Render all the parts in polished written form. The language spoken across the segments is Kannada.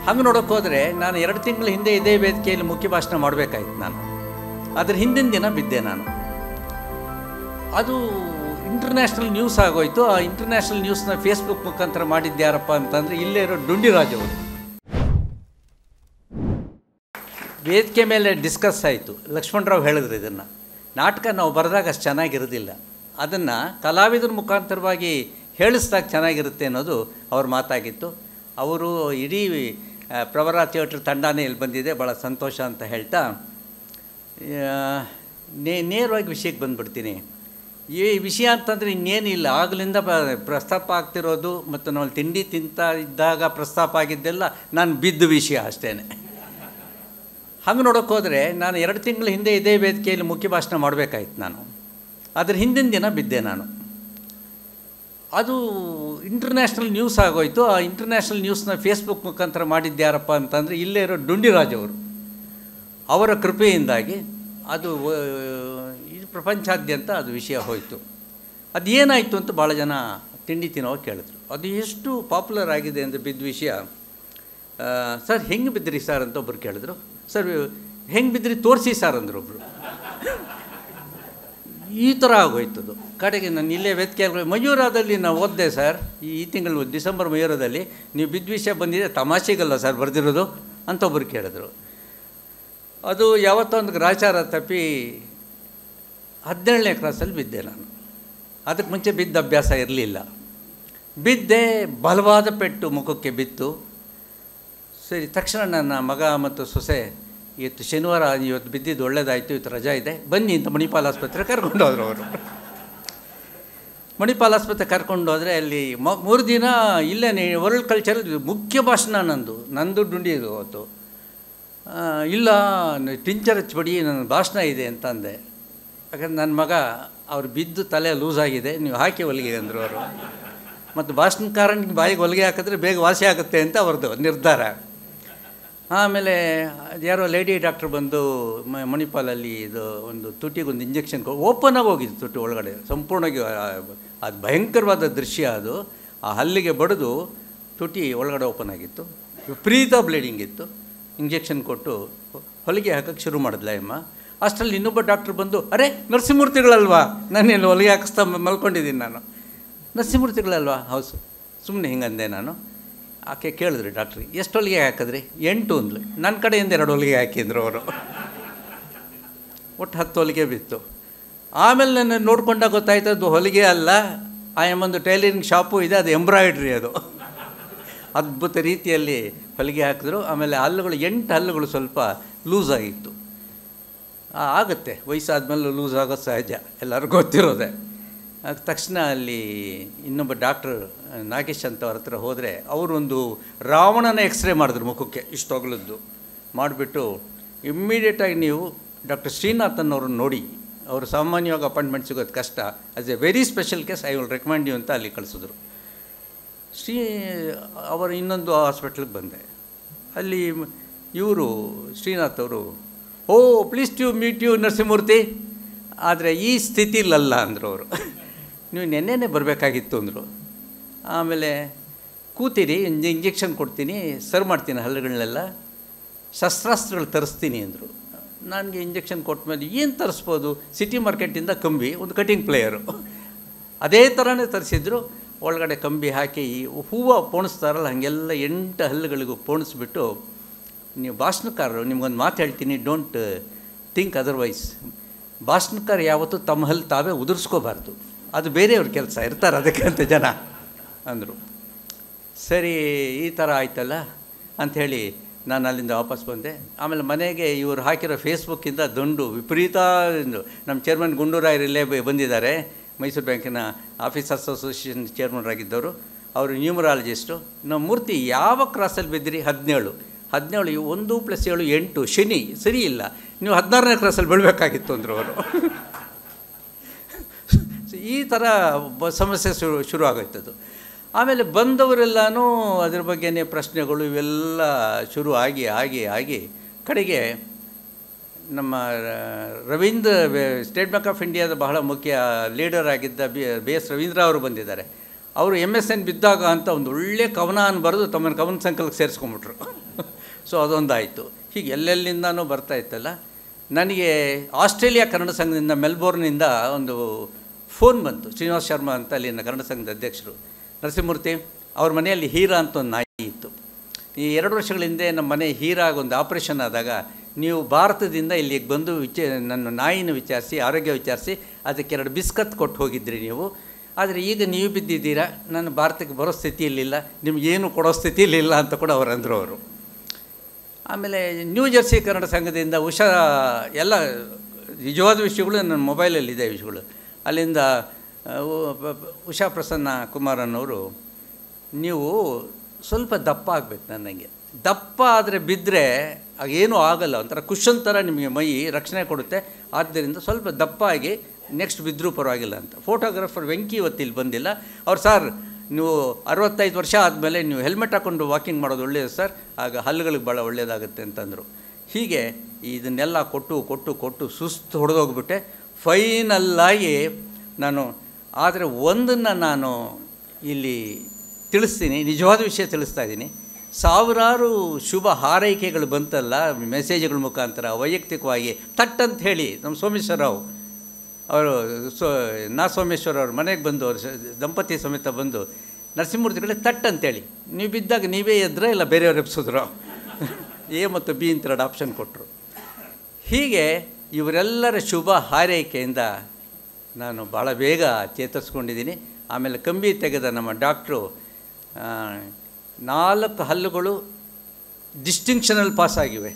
ಹಂಗೆ ನೋಡೋಕ್ಕೆ ಹೋದರೆ ನಾನು 2 ತಿಂಗಳ ಹಿಂದೆ ಇದೇ ವೇದಿಕೆಯಲ್ಲಿ ಮುಖ್ಯ ಭಾಷಣ ಮಾಡಬೇಕಾಯ್ತು ನಾನು. ಅದ್ರ ಹಿಂದಿನ ದಿನ ಬಿದ್ದೆ ನಾನು. ಅದು ಇಂಟರ್ನ್ಯಾಷನಲ್ ನ್ಯೂಸ್ ಆಗೋಯ್ತು. ಆ ಇಂಟರ್ನ್ಯಾಷನಲ್ ನ್ಯೂಸ್ನ ಫೇಸ್ಬುಕ್ ಮುಖಾಂತರ ಮಾಡಿದ್ಯಾರಪ್ಪ ಅಂತಂದರೆ ಇಲ್ಲೇ ಇರೋ ಡುಂಡಿರಾಜ್ ಅವರು. ವೇದಿಕೆ ಮೇಲೆ ಡಿಸ್ಕಸ್ ಆಯಿತು. ಲಕ್ಷ್ಮಣರಾವ್ ಹೇಳಿದ್ರು, ಇದನ್ನು ನಾಟಕ ನಾವು ಬರೆದಾಗ ಅಷ್ಟು ಚೆನ್ನಾಗಿರೋದಿಲ್ಲ, ಅದನ್ನು ಕಲಾವಿದರ ಮುಖಾಂತರವಾಗಿ ಹೇಳಿಸ್ದಾಗ ಚೆನ್ನಾಗಿರುತ್ತೆ ಅನ್ನೋದು ಅವ್ರ ಮಾತಾಗಿತ್ತು. ಅವರು ಇಡೀ ಪ್ರವರ ಥಿಯೇಟ್ರ್ ತಂಡನೇ ಇಲ್ಲಿ ಬಂದಿದೆ, ಭಾಳ ಸಂತೋಷ ಅಂತ ಹೇಳ್ತಾ ನೇರವಾಗಿ ವಿಷಯಕ್ಕೆ ಬಂದುಬಿಡ್ತೀನಿ. ಈ ವಿಷಯ ಅಂತಂದರೆ ಇನ್ನೇನಿಲ್ಲ, ಆಗಲಿಂದ ಪ್ರಸ್ತಾಪ ಆಗ್ತಿರೋದು ಮತ್ತು ನಾವು ತಿಂಡಿ ತಿಂತಾ ಇದ್ದಾಗ ಪ್ರಸ್ತಾಪ ಆಗಿದ್ದೆಲ್ಲ ನಾನು ಬಿದ್ದ ವಿಷಯ ಅಷ್ಟೇ. ಹಂಗೆ ನೋಡೋಕ್ಕೆ ಹೋದರೆ ನಾನು 2 ತಿಂಗಳ ಹಿಂದೆ ಇದೇ ವೇದಿಕೆಯಲ್ಲಿ ಮುಖ್ಯ ಭಾಷಣ ಮಾಡಬೇಕಾಯ್ತು ನಾನು. ಅದ್ರ ಹಿಂದಿನ ದಿನ ಬಿದ್ದೆ ನಾನು. ಅದು ಇಂಟರ್ನ್ಯಾಷನಲ್ ನ್ಯೂಸ್ ಆಗೋಯ್ತು. ಆ ಇಂಟರ್ನ್ಯಾಷನಲ್ ನ್ಯೂಸ್ನ ಫೇಸ್ಬುಕ್ ಮುಖಾಂತರ ಮಾಡಿದ್ಯಾರಪ್ಪ ಅಂತಂದರೆ ಇಲ್ಲೇ ಇರೋ ಡುಂಡಿರಾಜ್ ಅವರು. ಅವರ ಕೃಪೆಯಿಂದಾಗಿ ಅದು ಈ ಪ್ರಪಂಚಾದ್ಯಂತ ಅದು ವಿಷಯ ಹೋಯಿತು. ಅದು ಏನಾಯಿತು ಅಂತ ಭಾಳ ಜನ ತಿಂಡಿ ತಿನ್ನೋವಾಗ ಕೇಳಿದ್ರು. ಅದು ಎಷ್ಟು ಪಾಪ್ಯುಲರ್ ಆಗಿದೆ ಅಂದರೆ ಬಿದ್ದ ವಿಷಯ. ಸರ್ ಹೆಂಗೆ ಬಿದ್ದಿರಿ ಸರ್ ಅಂತ ಒಬ್ಬರು ಕೇಳಿದ್ರು. ಸರ್ ಹೆಂಗೆ ಬಿದ್ದಿರಿ ತೋರಿಸಿ ಸರ್ ಅಂದರು ಒಬ್ಬರು. ಈ ಥರ ಆಗೋಯ್ತದು. ಕಡೆಗೆ ನಾನು ಇಲ್ಲೇ ವೇದಿಕೆ ಮಯೂರದಲ್ಲಿ ನಾವು ಓದಿದೆ ಸರ್, ಈ ತಿಂಗಳು ಡಿಸೆಂಬರ್ ಮಯೂರದಲ್ಲಿ ನೀವು ಬಿದ್ದ ವಿಷಯ ಬಂದಿದೆ, ತಮಾಷೆಗಲ್ಲ ಸರ್ ಬರೆದಿರೋದು ಅಂತ ಒಬ್ಬರು ಕೇಳಿದ್ರು. ಅದು ಯಾವತ್ತೋ ಒಂದು ಗ್ರಾಚಾರ ತಪ್ಪಿ 17ನೇ ಕ್ಲಾಸಲ್ಲಿ ಬಿದ್ದೆ ನಾನು. ಅದಕ್ಕೆ ಮುಂಚೆ ಬಿದ್ದ ಅಭ್ಯಾಸ ಇರಲಿಲ್ಲ. ಬಿದ್ದೆ, ಬಲವಾದ ಪೆಟ್ಟು ಮುಖಕ್ಕೆ ಬಿತ್ತು. ಸರಿ, ತಕ್ಷಣ ನನ್ನ ಮಗ ಮತ್ತು ಸೊಸೆ ಇವತ್ತು ಶನಿವಾರ, ಇವತ್ತು ಬಿದ್ದಿದ್ದು ಒಳ್ಳೇದಾಯಿತು, ಇವತ್ತು ರಜಾ ಇದೆ, ಬನ್ನಿ ಅಂತ ಮಣಿಪಾಲ್ ಆಸ್ಪತ್ರೆ ಕರ್ಕೊಂಡು ಹೋದರು ಅವರು. ಮಣಿಪಾಲ್ ಆಸ್ಪತ್ರೆ ಕರ್ಕೊಂಡು ಹೋದರೆ ಅಲ್ಲಿ 3 ದಿನ ಇಲ್ಲೇ ವರ್ಲ್ಡ್ ಕಲ್ಚರ್ ಮುಖ್ಯ ಭಾಷಣ ನಂದು ಡುಂಡಿದು ಅವತ್ತು. ಇಲ್ಲ ಟಿಂಚರ್ ಹಚ್ಬಿಡಿ, ನನ್ನ ಭಾಷಣ ಇದೆ ಅಂತ ಅಂದೆ. ಯಾಕಂದ್ರೆ ನನ್ನ ಮಗ ಅವ್ರು ಬಿದ್ದು ತಲೆ ಲೂಸ್ ಆಗಿದೆ, ನೀವು ಹಾಕಿ ಹೊಲಿಗೆ ಅಂದರು ಅವರು. ಮತ್ತು ಭಾಷಣಕಾರನಿಗೆ ಬಾಯಿಗೆ ಹೊಲಿಗೆ ಹಾಕಿದ್ರೆ ಬೇಗ ವಾಸಿ ಆಗುತ್ತೆ ಅಂತ ಅವ್ರದ್ದು ನಿರ್ಧಾರ. ಆಮೇಲೆ ಯಾರೋ ಲೇಡಿ ಡಾಕ್ಟ್ರ್ ಬಂದು ಮಣಿಪಾಲಲ್ಲಿ ಇದು ಒಂದು ತುಟಿಗೊಂದು ಇಂಜೆಕ್ಷನ್ ಓಪನಾಗಿ ಹೋಗಿದ್ದು, ತುಟಿ ಒಳಗಡೆ ಸಂಪೂರ್ಣವಾಗಿ. ಅದು ಭಯಂಕರವಾದ ದೃಶ್ಯ ಅದು. ಆ ಹಲ್ಲಿಗೆ ಬಡಿದು ತುಟಿ ಒಳಗಡೆ ಓಪನ್ ಆಗಿತ್ತು, ವಿಪರೀತ ಬ್ಲೀಡಿಂಗ್ ಇತ್ತು. ಇಂಜೆಕ್ಷನ್ ಕೊಟ್ಟು ಹೊಲಿಗೆ ಹಾಕೋಕ್ಕೆ ಶುರು ಮಾಡಿದ್ಲ ಅಮ್ಮ. ಅಷ್ಟರಲ್ಲಿ ಇನ್ನೊಬ್ಬ ಡಾಕ್ಟ್ರ್ ಬಂದು, ಅರೆ ನರಸಿಂಹಮೂರ್ತಿಗಳಲ್ವಾ, ನಾನೇನು ಹೊಲಿಗೆ ಹಾಕಿಸ್ತಾ ಮಲ್ಕೊಂಡಿದ್ದೀನಿ ನಾನು. ನರಸಿಂಹಮೂರ್ತಿಗಳಲ್ವಾ? ಹೌದು. ಸುಮ್ಮನೆ ಹಿಂಗಂದೆ ನಾನು. ಆಕೆ ಕೇಳಿದ್ರಿ ಡಾಕ್ಟ್ರಿ, ಎಷ್ಟು ಹೊಲಿಗೆ ಹಾಕಿದ್ರಿ? 8 ಅಂದ್ಲು. ನನ್ನ ಕಡೆಯಿಂದ 2 ಹೊಲಿಗೆ ಹಾಕಿದ್ರು ಅವರು. ಒಟ್ಟು 10 ಹೊಲಿಗೆ ಬಿತ್ತು. ಆಮೇಲೆ ನನ್ನ ನೋಡ್ಕೊಂಡಾಗ ಗೊತ್ತಾಯ್ತು ಅದು ಹೊಲಿಗೆ ಅಲ್ಲ, ಒಂದು ಟೈಲರಿಂಗ್ ಶಾಪು ಇದೆ, ಅದು ಎಂಬ್ರಾಯ್ಡ್ರಿ. ಅದು ಅದ್ಭುತ ರೀತಿಯಲ್ಲಿ ಹೊಲಿಗೆ ಹಾಕಿದ್ರು. ಆಮೇಲೆ ಹಲ್ಲುಗಳು 8 ಹಲ್ಲುಗಳು ಸ್ವಲ್ಪ ಲೂಸ್ ಆಗಿತ್ತು. ಆಗುತ್ತೆ, ವಯಸ್ಸಾದ್ಮೇಲೆ ಲೂಸ್ ಆಗೋದು ಸಹಜ, ಎಲ್ಲರಿಗೂ ಗೊತ್ತಿರೋದೆ. ತಕ್ಷಣ ಅಲ್ಲಿ ಇನ್ನೊಬ್ಬ ಡಾಕ್ಟ್ರ್ ನಾಗೇಶ್ ಅಂತ ಅವ್ರ ಹತ್ರ ಹೋದರೆ ಅವರೊಂದು ರಾವಣನ ಎಕ್ಸ್ರೇ ಮಾಡಿದ್ರು ಮುಖಕ್ಕೆ, ಇಷ್ಟು ಅಗಲದ್ದು ಮಾಡಿಬಿಟ್ಟು, ಇಮ್ಮಿಡಿಯೇಟಾಗಿ ನೀವು ಡಾಕ್ಟರ್ ಶ್ರೀನಾಥನ್ ಅವ್ರನ್ನ ನೋಡಿ, ಅವರು ಸಾಮಾನ್ಯವಾಗಿ ಅಪಾಯಿಂಟ್ಮೆಂಟ್ ಸಿಗೋದು ಕಷ್ಟ, as a very special case I will recommend you ಅಂತ ಅಲ್ಲಿ ಕಳಿಸಿದ್ರು. ಅವರು ಇನ್ನೊಂದು ಹಾಸ್ಪಿಟ್ಲಿಗೆ ಬಂದೆ. ಅಲ್ಲಿ ಇವರು ಶ್ರೀನಾಥ್ ಅವರು, oh please to meet you Narasimhamurthy, ಆದರೆ ಈ ಸ್ಥಿತಿಲಲ್ಲ ಅಂದರು ಅವರು. ನೀವು ನೆನ್ನೆನೇ ಬರಬೇಕಾಗಿತ್ತು ಅಂದರು. ಆಮೇಲೆ ಕೂತೀರಿ, ಇಂಜೆಕ್ಷನ್ ಕೊಡ್ತೀನಿ, ಸರ್ವ್ ಮಾಡ್ತೀನಿ ಹಲ್ಲುಗಳನ್ನೆಲ್ಲ, ಶಸ್ತ್ರಾಸ್ತ್ರಗಳು ತರಿಸ್ತೀನಿ ಅಂದರು. ನನಗೆ ಇಂಜೆಕ್ಷನ್ ಕೊಟ್ಟ ಮೇಲೆ ಏನು ತರಿಸ್ಬೋದು, ಸಿಟಿ ಮಾರ್ಕೆಟಿಂದ ಕಂಬಿ, ಒಂದು ಕಟಿಂಗ್ ಪ್ಲೇಯರು, ಅದೇ ಥರನೇ ತರಿಸಿದ್ರು. ಒಳಗಡೆ ಕಂಬಿ ಹಾಕಿ ಹೂವು ಪೋಣಿಸ್ತಾರಲ್ಲ ಹಾಗೆಲ್ಲ 8 ಹಲ್ಲುಗಳಿಗೂ ಪೋಣಿಸ್ಬಿಟ್ಟು, ನೀವು ಭಾಷಣಕಾರರು, ನಿಮ್ಗೊಂದು ಮಾತು ಹೇಳ್ತೀನಿ, ಡೋಂಟ್ ಥಿಂಕ್ ಅದರ್ವೈಸ್. ಭಾಷಣಕಾರ ಯಾವತ್ತೂ ತಮ್ಮ ಹಲ್ಲು ತಾವೇ ಉದುರಿಸ್ಕೋಬಾರ್ದು, ಅದು ಬೇರೆಯವ್ರ ಕೆಲಸ, ಇರ್ತಾರೆ ಅದಕ್ಕೆ ಅಂತ ಜನ ಅಂದರು. ಸರಿ, ಈ ಥರ ಆಯ್ತಲ್ಲ ಅಂಥೇಳಿ ನಾನು ಅಲ್ಲಿಂದ ವಾಪಸ್ ಬಂದೆ. ಆಮೇಲೆ ಮನೆಗೆ ಇವರು ಹಾಕಿರೋ ಫೇಸ್ಬುಕ್ಕಿಂದ ದಂಡು ವಿಪರೀತ. ನಮ್ಮ ಚೇರ್ಮನ್ ಗುಂಡೂರಾಯರಿಲ್ಲೇ ಬಂದಿದ್ದಾರೆ, ಮೈಸೂರು ಬ್ಯಾಂಕಿನ ಆಫೀಸರ್ಸ್ ಅಸೋಸಿಯೇಷನ್ ಚೇರ್ಮನ್ರಾಗಿದ್ದವರು. ಅವರು ನ್ಯೂಮರಾಲಜಿಸ್ಟು. ನಮ್ಮ ಮೂರ್ತಿ ಯಾವ ಕ್ರಾಸಲ್ಲಿ ಬಿದ್ದಿರಿ? 17. 17 1 + 7 8, ಶನಿ ಸರಿ ಇಲ್ಲ, ನೀವು 16ನೇ ಕ್ರಾಸಲ್ಲಿ ಬೀಳಬೇಕಾಗಿತ್ತು ಅಂದರು ಅವರು. ಈ ಥರ ಸಮಸ್ಯೆ ಶುರು ಆಗೋಯ್ತದು. ಆಮೇಲೆ ಬಂದವರೆಲ್ಲನೂ ಅದ್ರ ಬಗ್ಗೆನೇ ಪ್ರಶ್ನೆಗಳು ಇವೆಲ್ಲ ಶುರು ಆಗಿ ಕಡೆಗೆ ನಮ್ಮ ರವೀಂದ್ರ, ಸ್ಟೇಟ್ ಬ್ಯಾಂಕ್ ಆಫ್ ಇಂಡಿಯಾದ ಬಹಳ ಮುಖ್ಯ ಲೀಡರ್ ಆಗಿದ್ದ BS ರವೀಂದ್ರ ಅವರು ಬಂದಿದ್ದಾರೆ. ಅವರು MSN ಬಿದ್ದಾಗ ಅಂತ ಒಂದು ಒಳ್ಳೆ ಕವನ ಬರೆದು ತಮ್ಮನ್ನು ಕವನ ಸಂಕಲಕ್ಕೆ ಸೇರಿಸ್ಕೊಂಬಿಟ್ರು. ಸೊ ಅದೊಂದಾಯಿತು. ಹೀಗೆ ಎಲ್ಲೆಲ್ಲಿಂದನೂ ಬರ್ತಾಯಿತ್ತಲ್ಲ. ನನಗೆ ಆಸ್ಟ್ರೇಲಿಯಾ ಕನ್ನಡ ಸಂಘದಿಂದ ಮೆಲ್ಬೋರ್ನಿಂದ ಒಂದು ಫೋನ್ ಬಂತು. ಶ್ರೀನಿವಾಸ್ ಶರ್ಮಾ ಅಂತ ಅಲ್ಲಿನ ಕನ್ನಡ ಸಂಘದ ಅಧ್ಯಕ್ಷರು, ನರಸಿಂಹಮೂರ್ತಿ ಅವ್ರ ಮನೆಯಲ್ಲಿ ಹೀರಾ ಅಂತ ಒಂದು ನಾಯಿ ಇತ್ತು. ಈ 2 ವರ್ಷಗಳ ಹಿಂದೆ ನಮ್ಮ ಮನೆ ಹೀರಾಗೊಂದು ಆಪ್ರೇಷನ್ ಆದಾಗ ನೀವು ಭಾರತದಿಂದ ಇಲ್ಲಿಗೆ ಬಂದು ನನ್ನ ನಾಯಿನ ವಿಚಾರಿಸಿ, ಆರೋಗ್ಯ ವಿಚಾರಿಸಿ, ಅದಕ್ಕೆ 2 ಬಿಸ್ಕತ್ ಕೊಟ್ಟು ಹೋಗಿದ್ರಿ ನೀವು. ಆದರೆ ಈಗ ನೀವು ಬಿದ್ದಿದ್ದೀರಾ, ನಾನು ಭಾರತಕ್ಕೆ ಬರೋ ಸ್ಥಿತಿಯಲ್ಲಿಲ್ಲ, ನಿಮಗೇನು ಕೊಡೋ ಸ್ಥಿತಿಯಲ್ಲಿಲ್ಲ ಅಂತ ಕೂಡ ಅವರು ಅಂದರು ಅವರು. ಆಮೇಲೆ ನ್ಯೂ ಜೆರ್ಸಿ ಕನ್ನಡ ಸಂಘದಿಂದ ಎಲ್ಲ ನಿಜವಾದ ವಿಷಯಗಳು ನನ್ನ ಮೊಬೈಲಲ್ಲಿದೆ ವಿಷಯಗಳು. ಅಲ್ಲಿಂದ ಉಷಾ ಪ್ರಸನ್ನ ಕುಮಾರನ್ನವರು, ನೀವು ಸ್ವಲ್ಪ ದಪ್ಪ ಆಗಬೇಕು, ನನಗೆ ದಪ್ಪ ಆದರೆ ಬಿದ್ದರೆ ಆಗೇನೂ ಆಗಲ್ಲ, ಒಂಥರ ಕುಷನ್ ಥರ ನಿಮಗೆ ಮೈ ರಕ್ಷಣೆ ಕೊಡುತ್ತೆ, ಆದ್ದರಿಂದ ಸ್ವಲ್ಪ ದಪ್ಪ ಆಗಿ ನೆಕ್ಸ್ಟ್ ಬಿದ್ದರೂ ಪರವಾಗಿಲ್ಲ ಅಂತ. ಫೋಟೋಗ್ರಾಫರ್ ವೆಂಕಿ ಇವತ್ತಿಲ್ಲಿ ಬಂದಿಲ್ಲ. ಅವ್ರು, ಸರ್ ನೀವು 65 ವರ್ಷ ಆದಮೇಲೆ ನೀವು ಹೆಲ್ಮೆಟ್ ಹಾಕ್ಕೊಂಡು ವಾಕಿಂಗ್ ಮಾಡೋದು ಒಳ್ಳೆಯದು ಸರ್, ಆಗ ಹಲ್ಲುಗಳಿಗೆ ಭಾಳ ಒಳ್ಳೆಯದಾಗುತ್ತೆ ಅಂತಂದರು. ಹೀಗೆ ಇದನ್ನೆಲ್ಲ ಕೊಟ್ಟು ಸುಸ್ತು ಹೊಡೆದೋಗ್ಬಿಟ್ಟೆ. ಫೈನಲ್ಲಾಗಿ ನಾನು, ಆದರೆ ಒಂದನ್ನು ನಾನು ಇಲ್ಲಿ ತಿಳಿಸ್ತೀನಿ, ನಿಜವಾದ ವಿಷಯ ತಿಳಿಸ್ತಾ ಇದ್ದೀನಿ. ಸಾವಿರಾರು ಶುಭ ಹಾರೈಕೆಗಳು ಬಂತಲ್ಲ ಮೆಸೇಜ್ಗಳ ಮುಖಾಂತರ, ವೈಯಕ್ತಿಕವಾಗಿ ತಟ್ಟಂತ ಹೇಳಿ ನಮ್ಮ ಸೋಮೇಶ್ವರರಾವ್ ಅವರು ಸೋಮೇಶ್ವರ ಅವ್ರ ಮನೆಗೆ ಬಂದು, ಅವರು ದಂಪತಿ ಸಮೇತ ಬಂದು, ನರಸಿಂಹಮೂರ್ತಿಗಳೇ ತಟ್ಟಂತೇಳಿ, ನೀವು ಬಿದ್ದಾಗ ನೀವೇ ಎದ್ರೆ ಇಲ್ಲ ಬೇರೆಯವ್ರು ಎಬ್ಸಿದ್ರು, ಎ ಮತ್ತು ಬಿ ಅಂತ 2 ಆಪ್ಷನ್ ಕೊಟ್ಟರು. ಹೀಗೆ ಇವರೆಲ್ಲರ ಶುಭ ಹಾರೈಕೆಯಿಂದ ನಾನು ಭಾಳ ಬೇಗ ಚೇತರಿಸ್ಕೊಂಡಿದ್ದೀನಿ. ಆಮೇಲೆ ಕಂಬಿ ತೆಗೆದ ನಮ್ಮ ಡಾಕ್ಟ್ರು 4 ಹಲ್ಲುಗಳು ಡಿಸ್ಟಿಂಕ್ಷನಲ್ಲಿ ಪಾಸಾಗಿವೆ,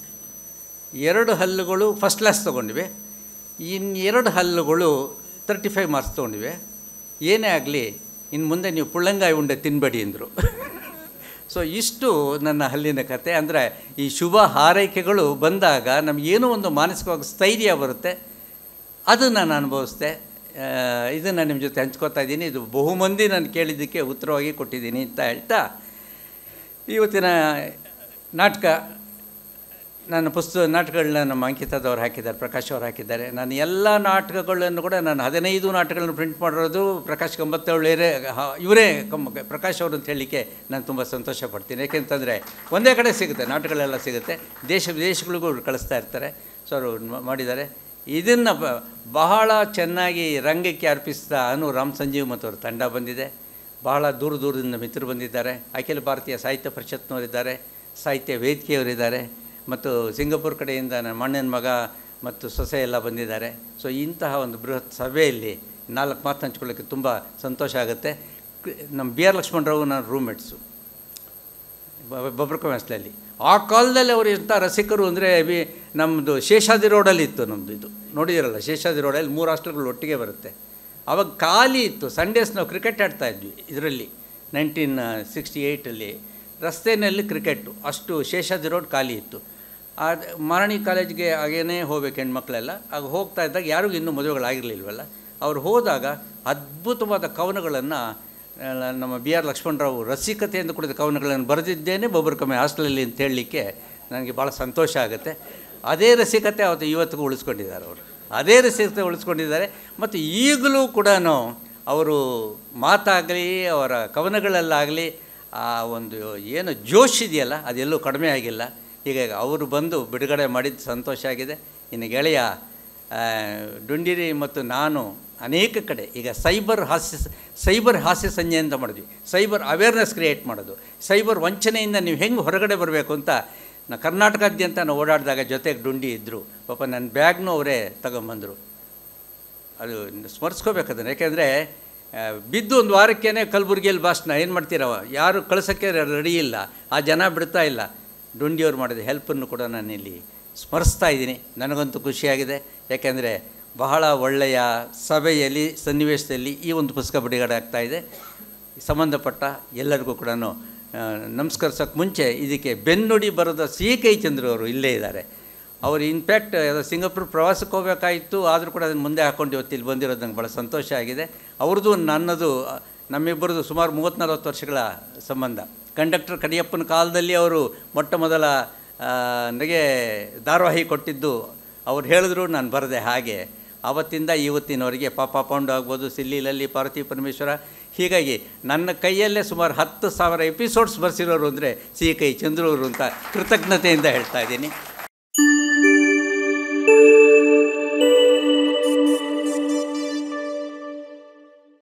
2 ಹಲ್ಲುಗಳು ಫಸ್ಟ್ ಕ್ಲಾಸ್ ತೊಗೊಂಡಿವೆ, ಇನ್ನು 2 ಹಲ್ಲುಗಳು 35 ಮಾರ್ಕ್ಸ್ ತೊಗೊಂಡಿವೆ. ಏನೇ ಆಗಲಿ ಇನ್ನು ಮುಂದೆ ನೀವು ಪುಳ್ಳಂಗಾಯಿ ಉಂಡೆ ತಿನ್ನಬೇಡಿ ಅಂದರು. ಸೊ ಇಷ್ಟು ನನ್ನ ಹಲ್ಲಿನ ಕತೆ. ಅಂದರೆ ಈ ಶುಭ ಹಾರೈಕೆಗಳು ಬಂದಾಗ ನಮಗೇನೋ ಒಂದು ಮಾನಸಿಕವಾಗಿ ಸ್ಥೈರ್ಯ ಬರುತ್ತೆ, ಅದನ್ನು ನಾನು ಅನುಭವಿಸ್ದೆ. ಇದನ್ನು ನಿಮ್ಮ ಜೊತೆ ಹಂಚ್ಕೋತಾ ಇದ್ದೀನಿ. ಇದು ಬಹುಮಂದಿ ನಾನು ಕೇಳಿದ್ದಕ್ಕೆ ಉತ್ತರವಾಗಿ ಕೊಟ್ಟಿದ್ದೀನಿ ಅಂತ ಹೇಳ್ತಾ, ಇವತ್ತಿನ ನಾಟಕ, ನನ್ನ ನಾಟಕಗಳನ್ನ ನಮ್ಮ ಅಂಕಿತದವ್ರು ಹಾಕಿದ್ದಾರೆ, ಪ್ರಕಾಶ್ ಅವರು ಹಾಕಿದ್ದಾರೆ. ನಾನು ಎಲ್ಲ ನಾಟಕಗಳನ್ನು ಕೂಡ ನಾನು 15 ನಾಟಕಗಳನ್ನು ಪ್ರಿಂಟ್ ಮಾಡಿರೋದು ಪ್ರಕಾಶ್ ಕಂಬತ್ತವಳ್ಳೇರೇ, ಇವರೇ ಪ್ರಕಾಶ್ ಅವರು ಅಂತ ಹೇಳಲಿಕ್ಕೆ ನಾನು ತುಂಬ ಸಂತೋಷ ಪಡ್ತೀನಿ. ಯಾಕೆಂತಂದರೆ ಒಂದೇ ಕಡೆ ಸಿಗುತ್ತೆ, ನಾಟಕಗಳೆಲ್ಲ ಸಿಗುತ್ತೆ, ದೇಶ ವಿದೇಶಗಳಿಗೂ ಅವ್ರು ಕಳಿಸ್ತಾ ಇರ್ತಾರೆ. ಸೊ ಅವರು ಮಾಡಿದ್ದಾರೆ. ಇದನ್ನು ಬಹಳ ಚೆನ್ನಾಗಿ ರಂಗಕ್ಕೆ ಅರ್ಪಿಸಿದ ರಾಮ್ ಸಂಜೀವ್ ಮತ್ತು ಅವ್ರ ತಂಡ ಬಂದಿದೆ. ಬಹಳ ದೂರದಿಂದ ಮಿತ್ರರು ಬಂದಿದ್ದಾರೆ. ಅಖಿಲ ಭಾರತೀಯ ಸಾಹಿತ್ಯ ಪರಿಷತ್ನವರಿದ್ದಾರೆ, ಸಾಹಿತ್ಯ ವೇದಿಕೆಯವರಿದ್ದಾರೆ, ಮತ್ತು ಸಿಂಗಪುರ್ ಕಡೆಯಿಂದ ನನ್ನ ಮಣ್ಣನ ಮಗ ಮತ್ತು ಸೊಸೆ ಎಲ್ಲ ಬಂದಿದ್ದಾರೆ. ಸೊ ಇಂತಹ ಒಂದು ಬೃಹತ್ ಸಭೆಯಲ್ಲಿ 4 ಮಾತು ಹಂಚ್ಕೊಳ್ಳೋಕ್ಕೆ ತುಂಬ ಸಂತೋಷ ಆಗುತ್ತೆ. ನಮ್ಮ ಬಿ ಆರ್ ಲಕ್ಷ್ಮಣರಾವು ನನ್ನ ರೂಮ್ಮೇಟ್ಸು ಬೊಬ್ರಕಂ ಹಾಸ್ಟೆಲಲ್ಲಿ. ಆ ಕಾಲದಲ್ಲಿ ಅವರು ಎಂಥ ರಸಿಕರು ಅಂದರೆ, ನಮ್ಮದು ಶೇಷಾದ್ರಿ ರೋಡಲ್ಲಿ ಇತ್ತು ನಮ್ಮದು, ಇದು ನೋಡಿದಿರಲ್ಲ ಶೇಷಾದ್ರಿ ರೋಡಲ್ಲಿ 3 ಹಾಸ್ಟೆಲ್ಗಳು ಒಟ್ಟಿಗೆ ಬರುತ್ತೆ. ಆವಾಗ ಖಾಲಿ ಇತ್ತು. ಸಂಡೇಸ್ ನಾವು ಕ್ರಿಕೆಟ್ ಆಡ್ತಾಯಿದ್ವಿ ಇದರಲ್ಲಿ 1968 ರಸ್ತೆಯಲ್ಲಿ ಕ್ರಿಕೆಟು, ಅಷ್ಟು ಶೇಷಾದ್ರಿ ರೋಡ್ ಖಾಲಿ ಇತ್ತು. ಮಾರಣಿ ಕಾಲೇಜ್ಗೆ ಹಾಗೇನೇ ಹೋಗ್ಬೇಕು ಹೆಣ್ಮಕ್ಳೆಲ್ಲ. ಆಗ ಹೋಗ್ತಾ ಇದ್ದಾಗ ಯಾರಿಗೂ ಇನ್ನೂ ಮದುವೆಗಳಾಗಿರಲಿಲ್ವಲ್ಲ, ಅವ್ರು ಹೋದಾಗ ಅದ್ಭುತವಾದ ಕವನಗಳನ್ನು ನಮ್ಮ ಬಿ ಆರ್ ಲಕ್ಷ್ಮಣರಾವು ರಸಿಕತೆಯಿಂದ ಕೂಡಿದ ಕವನಗಳನ್ನು ಬರೆದಿದ್ದೇನೆ ಬೊಬ್ರಕಂ ಹಾಸ್ಟೆಲಲ್ಲಿ ಅಂತ ಹೇಳಲಿಕ್ಕೆ ನನಗೆ ಭಾಳ ಸಂತೋಷ ಆಗುತ್ತೆ. ಅದೇ ರಸಿಕತೆ ಇವತ್ತಿಗೂ ಉಳಿಸ್ಕೊಂಡಿದ್ದಾರೆ ಅವರು, ಅದೇ ರಸಿಕತೆ ಉಳಿಸ್ಕೊಂಡಿದ್ದಾರೆ. ಮತ್ತು ಈಗಲೂ ಕೂಡ ಅವರು ಮಾತಾಗಲಿ ಅವರ ಕವನಗಳಲ್ಲಾಗಲಿ ಆ ಒಂದು ಏನು ಜೋಶ್ ಇದೆಯಲ್ಲ ಅದೆಲ್ಲೂ ಕಡಿಮೆ ಆಗಿಲ್ಲ. ಹೀಗಾಗಿ ಅವರು ಬಂದು ಬಿಡುಗಡೆ ಮಾಡಿದ್ದು ಸಂತೋಷ ಆಗಿದೆ. ಇನ್ನು ಗೆಳೆಯ ಡುಂಡಿರಿ ಮತ್ತು ನಾನು ಅನೇಕ ಕಡೆ ಈಗ ಸೈಬರ್ ಹಾಸ್ಯ ಸಂಜೆ ಅಂತ ಮಾಡಿದ್ವಿ, ಸೈಬರ್ ಅವೇರ್ನೆಸ್ ಕ್ರಿಯೇಟ್ ಮಾಡೋದು, ಸೈಬರ್ ವಂಚನೆಯಿಂದ ನೀವು ಹೆಂಗೆ ಹೊರಗಡೆ ಬರಬೇಕು ಅಂತ ಕರ್ನಾಟಕಾದ್ಯಂತ ನಾವು ಓಡಾಡಿದಾಗ ಜೊತೆಗೆ ಡುಂಡಿ ಇದ್ದರು. ಪಾಪ ನನ್ನ ಬ್ಯಾಗ್ನೂ ಅವರೇ ತಗೊಂಬಂದರು. ಅದು ಸ್ಮರಿಸ್ಕೋಬೇಕದನ್ನು. ಯಾಕೆಂದರೆ ಬಿದ್ದು 1 ವಾರಕ್ಕೇ ಕಲಬುರಗಿಯಲ್ಲಿ ಭಾಷಣ ಏನು ಮಾಡ್ತೀರವ, ಯಾರು ಕಳ್ಸೋಕ್ಕೆ ರೆಡಿ ಇಲ್ಲ, ಆ ಜನ ಬಿಡ್ತಾ ಇಲ್ಲ. ಡುಂಡಿಯವ್ರು ಮಾಡಿದ ಹೆಲ್ಪನ್ನು ಕೂಡ ನಾನು ಇಲ್ಲಿ ಸ್ಮರಿಸ್ತಾ ಇದ್ದೀನಿ. ನನಗಂತೂ ಖುಷಿಯಾಗಿದೆ. ಯಾಕೆಂದರೆ ಬಹಳ ಒಳ್ಳೆಯ ಸಭೆಯಲ್ಲಿ ಸನ್ನಿವೇಶದಲ್ಲಿ ಈ ಒಂದು ಪುಸ್ತಕ ಬಿಡುಗಡೆ ಆಗ್ತಾಯಿದೆ. ಸಂಬಂಧಪಟ್ಟ ಎಲ್ಲರಿಗೂ ಕೂಡ ನಮಸ್ಕರಿಸೋಕ್ಕೆ ಮುಂಚೆ ಇದಕ್ಕೆ ಬೆನ್ನುಡಿ ಬರೆದ ಸಿ ಕೈ ಚಂದ್ರ ಅವರು ಇಲ್ಲೇ ಇದ್ದಾರೆ. ಅವರು ಇನ್ಫ್ಯಾಕ್ಟ್ ಸಿಂಗಾಪುರ್ ಪ್ರವಾಸಕ್ಕೆ ಹೋಗಬೇಕಾಯಿತು, ಆದರೂ ಕೂಡ ಅದನ್ನು ಮುಂದೆ ಹಾಕ್ಕೊಂಡು ಇವತ್ತು ಇಲ್ಲಿ ಬಂದಿರೋದು ನಂಗೆ ಭಾಳ ಸಂತೋಷ ಆಗಿದೆ. ಅವ್ರದ್ದು ನನ್ನದು ನಮ್ಮಿಬ್ಬರದು ಸುಮಾರು 30-40 ವರ್ಷಗಳ ಸಂಬಂಧ. ಕಂಡಕ್ಟರ್ ಕಡಿಯಪ್ಪನ ಕಾಲದಲ್ಲಿ ಅವರು ಮೊಟ್ಟ ಮೊದಲ ನನಗೆ ಧಾರಾವಾಹಿ ಕೊಟ್ಟಿದ್ದು ಅವ್ರು ಹೇಳಿದ್ರು, ನಾನು ಬರೆದೆ. ಹಾಗೆ ಆವತ್ತಿಂದ ಇವತ್ತಿನವರೆಗೆ ಪಾಪ ಪಾಂಡು ಆಗ್ಬೋದು, ಸಿಲ್ಲಿಲಲ್ಲಿ ಪಾರ್ವತಿ ಪರಮೇಶ್ವರ ಹೀಗಾಗಿ ನನ್ನ ಕೈಯಲ್ಲೇ ಸುಮಾರು 10,000 ಎಪಿಸೋಡ್ಸ್ ಬರೆಸಿರೋರು ಅಂದರೆ ಸಿ ಕೈ ಚಂದ್ರವರು ಅಂತ ಕೃತಜ್ಞತೆಯಿಂದ ಹೇಳ್ತಾ ಇದ್ದೀನಿ.